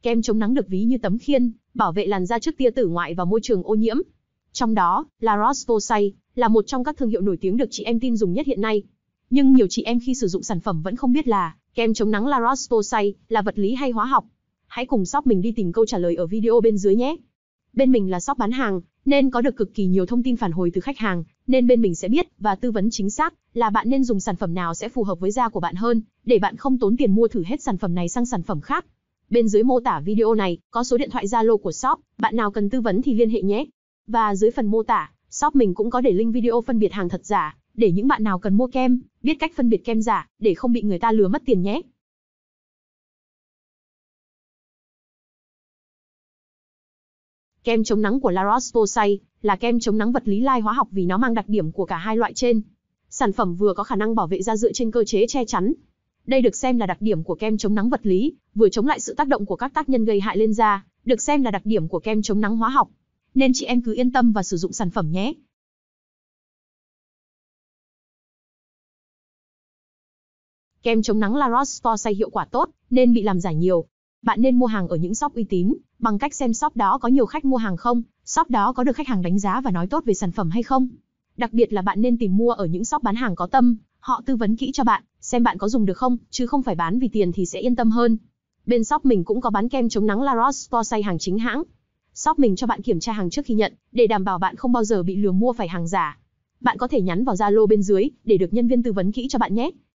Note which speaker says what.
Speaker 1: Kem chống nắng được ví như tấm khiên, bảo vệ làn da trước tia tử ngoại và môi trường ô nhiễm. Trong đó, La Roche-Posay là một trong các thương hiệu nổi tiếng được chị em tin dùng nhất hiện nay. Nhưng nhiều chị em khi sử dụng sản phẩm vẫn không biết là kem chống nắng La Roche-Posay là vật lý hay hóa học. Hãy cùng shop mình đi tìm câu trả lời ở video bên dưới nhé. Bên mình là shop bán hàng, nên có được cực kỳ nhiều thông tin phản hồi từ khách hàng, nên bên mình sẽ biết và tư vấn chính xác là bạn nên dùng sản phẩm nào sẽ phù hợp với da của bạn hơn, để bạn không tốn tiền mua thử hết sản phẩm này sang sản phẩm khác. Bên dưới mô tả video này có số điện thoại Zalo của shop, bạn nào cần tư vấn thì liên hệ nhé. Và dưới phần mô tả, shop mình cũng có để link video phân biệt hàng thật giả, để những bạn nào cần mua kem, biết cách phân biệt kem giả, để không bị người ta lừa mất tiền nhé. Kem chống nắng của La Roche-Posay là kem chống nắng vật lý lai hóa học vì nó mang đặc điểm của cả hai loại trên. Sản phẩm vừa có khả năng bảo vệ da dựa trên cơ chế che chắn. Đây được xem là đặc điểm của kem chống nắng vật lý, vừa chống lại sự tác động của các tác nhân gây hại lên da, được xem là đặc điểm của kem chống nắng hóa học. Nên chị em cứ yên tâm và sử dụng sản phẩm nhé. Kem chống nắng La Roche-Posay hiệu quả tốt, nên bị làm giả nhiều. Bạn nên mua hàng ở những shop uy tín, bằng cách xem shop đó có nhiều khách mua hàng không, shop đó có được khách hàng đánh giá và nói tốt về sản phẩm hay không. Đặc biệt là bạn nên tìm mua ở những shop bán hàng có tâm, họ tư vấn kỹ cho bạn, xem bạn có dùng được không, chứ không phải bán vì tiền thì sẽ yên tâm hơn. Bên shop mình cũng có bán kem chống nắng La Roche-Posay hàng chính hãng. Shop mình cho bạn kiểm tra hàng trước khi nhận, để đảm bảo bạn không bao giờ bị lừa mua phải hàng giả. Bạn có thể nhắn vào Zalo bên dưới, để được nhân viên tư vấn kỹ cho bạn nhé.